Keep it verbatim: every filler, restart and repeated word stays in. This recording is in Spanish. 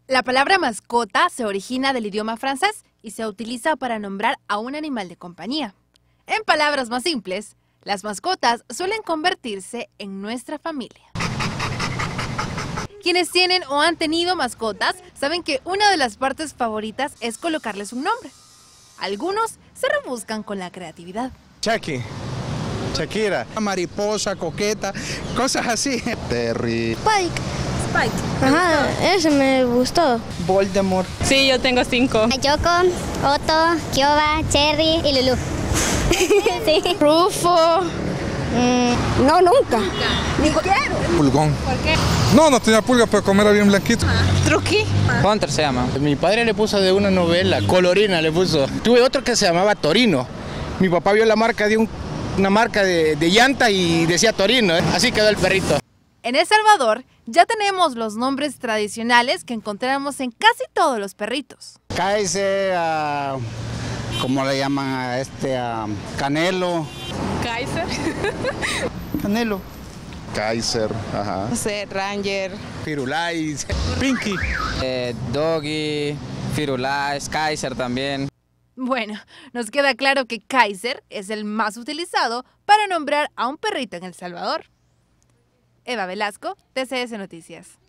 La palabra mascota se origina del idioma francés y se utiliza para nombrar a un animal de compañía. En palabras más simples, las mascotas suelen convertirse en nuestra familia. Quienes tienen o han tenido mascotas saben que una de las partes favoritas es colocarles un nombre. Algunos se rebuscan con la creatividad. Chucky, Shakira, mariposa, coqueta, cosas así. Terry. Spike. Spike. Ajá, ese me gustó. Voldemort. Sí, yo tengo cinco. Yoko, Otto, Kioba, Cherry y Lulu. Sí. Rufo. Mm, no, nunca. Ni quiero. Pulgón. ¿Por qué? No, no tenía pulga, pero como era bien blanquito. Truqui. Hunter se llama. Mi padre le puso de una novela, Colorina le puso. Tuve otro que se llamaba Torino. Mi papá vio la marca de un, una marca de, de llanta y decía Torino, ¿eh? Así quedó el perrito. En El Salvador ya tenemos los nombres tradicionales que encontramos en casi todos los perritos. Kaiser, uh, ¿cómo le llaman a este? Uh, Canelo. Kaiser. Canelo. Kaiser, ajá. No sé, Ranger. Firulais. Pinky. Eh, Doggy, Firulais, Kaiser también. Bueno, nos queda claro que Kaiser es el más utilizado para nombrar a un perrito en El Salvador. Eva Velasco, T C S Noticias.